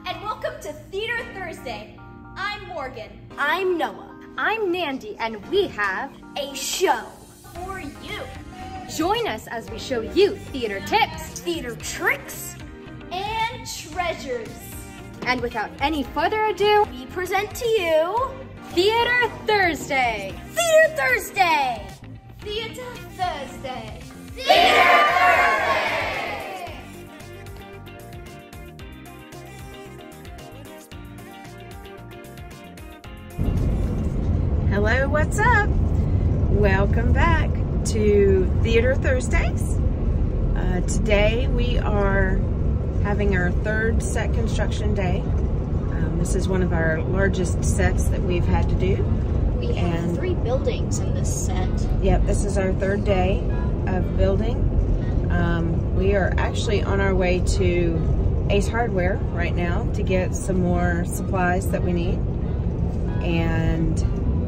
and welcome to Theater Thursday. I'm Morgan. I'm Noah. I'm Nandy, and we have A show for you. Join us as we show you theater tips, Theater tricks, and treasures. and without any further ado, We present to you Theater Thursday! Theater Thursday. Theater Thursday. Theater Thursday. Hello, what's up? Welcome back to Theater Thursdays. Today we are having our third set construction day. This is one of our largest sets that we've had to do. We have 3 buildings in this set. Yep, this is our third day of building. We are actually on our way to Ace Hardware right now to get some more supplies that we need. And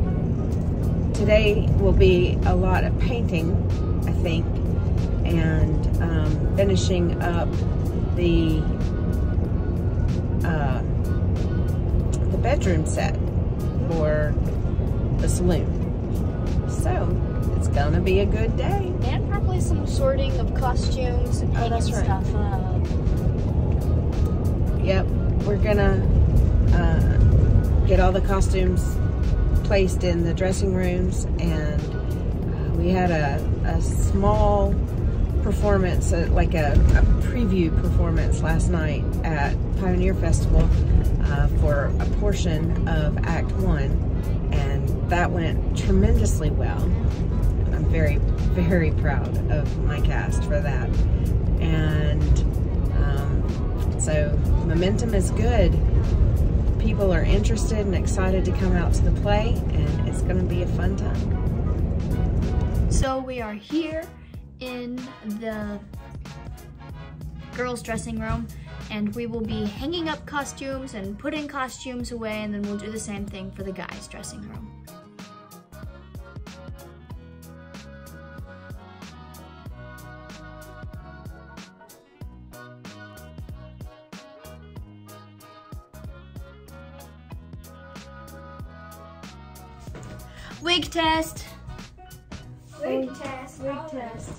today will be a lot of painting, I think, and finishing up the bedroom set for the saloon. So it's gonna be a good day. And probably some sorting of costumes and hanging that's right. stuff up. Yep, we're gonna get all the costumes placed in the dressing rooms, and we had a small performance, like a preview performance last night at Pioneer Festival for a portion of Act 1, and that went tremendously well. I'm very, very proud of my cast for that. And so momentum is good. People are interested and excited to come out to the play, and it's going to be a fun time. So we are here in the girls' dressing room, and we will be hanging up costumes and putting costumes away, and then we'll do the same thing for the guys' dressing room. Wig test. Wig test. Wig test.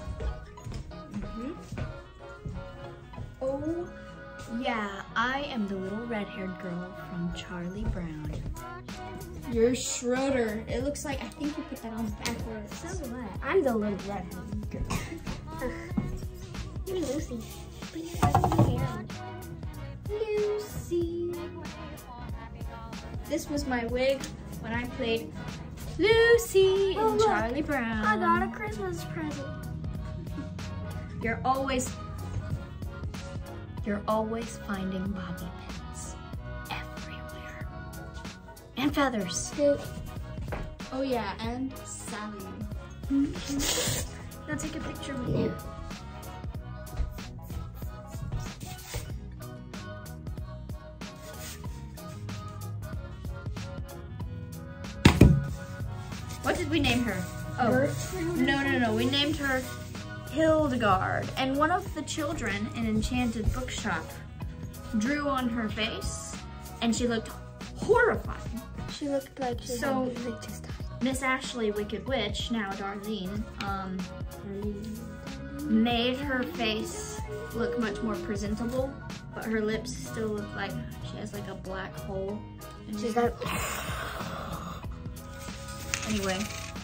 Oh, yeah, I am the little red-haired girl from Charlie Brown. You're Schroeder. It looks like, I think you put that on backwards. So what? I'm the little red-haired girl. You're Lucy. But you're ugly hair. Lucy. This was my wig when I played Lucy in look. Charlie Brown. I got a Christmas present. You're always finding bobby pins everywhere. And feathers. Oh yeah, and Sally. Now take a picture with you. What did we name her? Oh, no. We named her Hildegard. And one of the children in Enchanted Bookshop drew on her face, and she looked horrified. She looked like she So- had just died. Miss Ashley, Wicked Witch, now Darlene, made her face look much more presentable, but her lips still look like she has like a black hole. She's like, Anyway.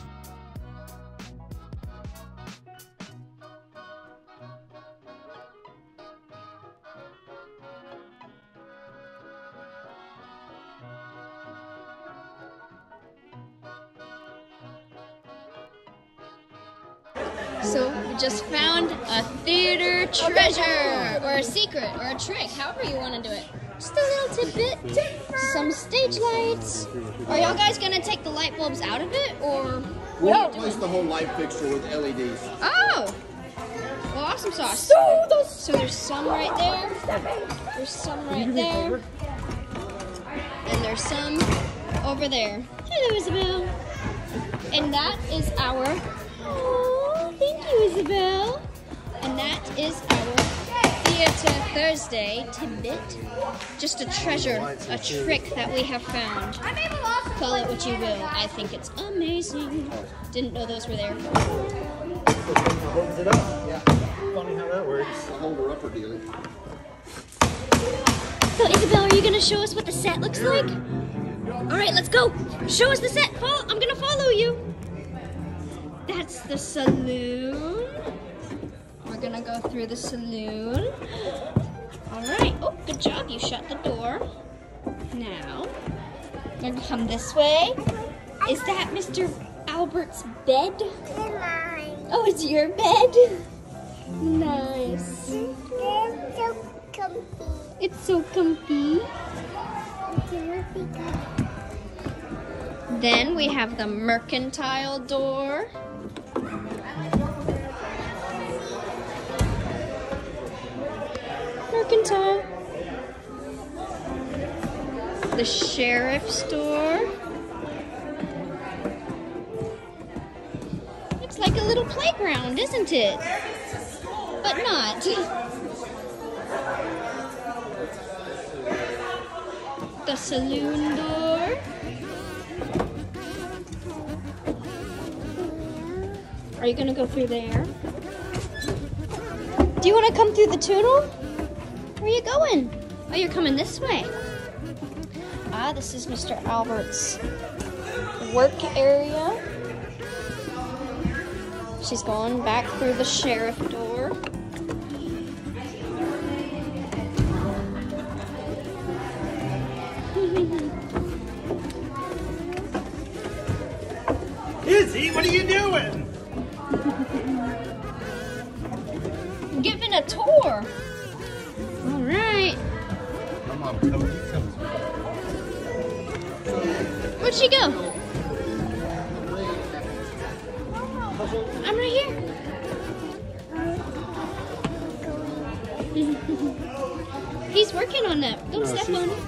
So we just found a theater treasure, or a secret, or a trick, however you want to do it. Just a little tidbit, some stage lights. Are y'all guys gonna take the light bulbs out of it, or? We'll replace the whole light fixture with LEDs. Oh! Well, awesome sauce. So there's some right there, there's some right there, and there's some over there. Hello, Isabel. And that is our, oh, thank you, Isabel. And that is our here to Thursday tidbit. Just a treasure, a trick that we have found. Call it what you will. I think it's amazing. Didn't know those were there. Opens it up. Yeah. Funny how that works. The holder upper dealie. So Isabel, are you gonna show us what the set looks like? All right, let's go. Show us the set. I'm gonna follow you. That's the saloon. We're gonna go through the saloon. All right. Oh, good job. You shut the door. Now, we're gonna come this way. Is that Mr. Albert's bed? Mine. Oh, it's your bed? Nice. It's so comfy. It's so comfy. It's really good. Then we have the mercantile door. Mercantile. The sheriff's door. Looks like a little playground, isn't it? But not. The saloon door. Are you gonna go through there? Do you wanna come through the tunnel? Where are you going? Oh, you're coming this way. Ah, this is Mr. Albert's work area. She's going back through the sheriff door. Izzy, what are you doing? Giving a tour. All right. My mom told you something. Where'd she go? I'm right here. He's working on that. Don't step on it.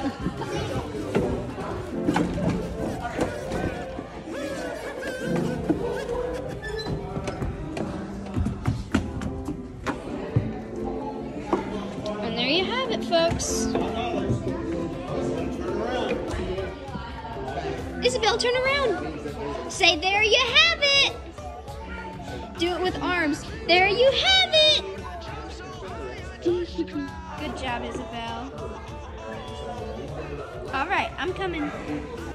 And there you have it, folks. Isabel, turn around. Say, there you have it. Do it with arms. There you have it. Good job, Isabel. All right, I'm coming.